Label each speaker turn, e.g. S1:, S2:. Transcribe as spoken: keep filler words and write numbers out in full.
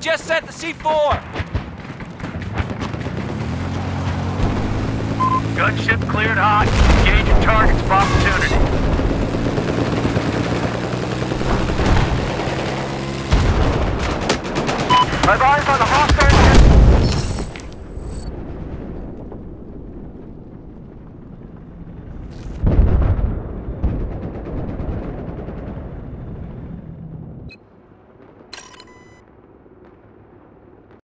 S1: just sent the C four!
S2: Gunship cleared hot. Engaging targets for opportunity. I've eyes on the hostile.